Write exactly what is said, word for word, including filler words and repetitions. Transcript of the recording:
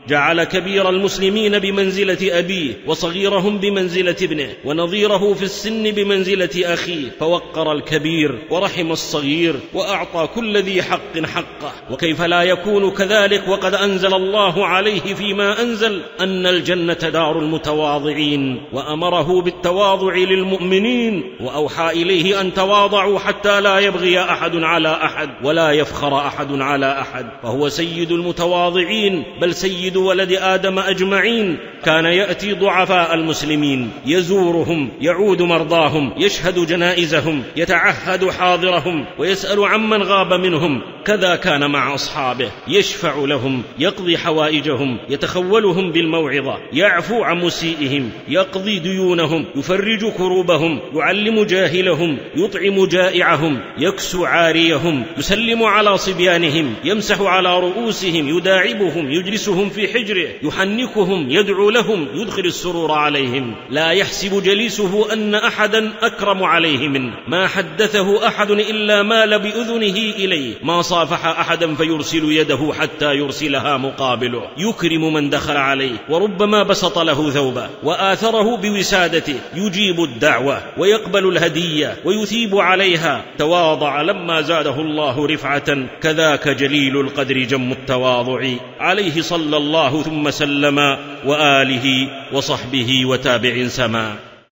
جعل كبير المسلمين بمنزلة أبيه، وصغيرهم بمنزلة ابنه، ونظيره في السن بمنزلة أخيه، فوقر الكبير ورحم الصغير، وأعطى كل ذي حق حقه. وكيف لا يكون كذلك وقد أنزل الله عليه فيما أنزل أن الجنة دار المتواضعين، وأمره بالتواضع للمؤمنين، وأوحى إليه أن تواضعوا حتى لا يبغي أحد على أحد ولا يفخر أحد على أحد، فهو سيد المتواضعين، بل سيد ولد آدم أجمعين. كان يأتي ضعفاء المسلمين يزورهم، يعود مرضاهم، يشهد جنائزهم، يتعهد حاضرهم، ويسأل عمن غاب منهم. كذا كان مع أصحابه، يشفع لهم، يقضي حوائجهم، يتخولهم بالموعظة، يعفو عن مسيئهم، يقضي ديونهم، يفرج كروبهم، يعلم جاهلهم، يطعم جائعهم، يكسو عاريهم، يسلم على صبيانهم، يمسح على رؤوسهم، يداعبهم، يجلسهم في حجره، يحنكهم، يدعو لهم، يدخل السرور عليهم. لا يحسب جليسه أن أحدا أكرم عليه منه، ما حدثه أحد إلا مال بأذنه إليه، ما صافح أحدا فيرسل يده حتى يرسلها مقابله، يكرم من دخل عليه، وربما بسط له ثوبه وآثره بوسادته، يجيب الدعوة ويقبل الهدية ويثيب عليها. تواضع لما زاده الله رفعة، كذاك جليل القدر جم التواضع. عليه صلى الله ثم سلم، وآله وصحبه وتابع سما.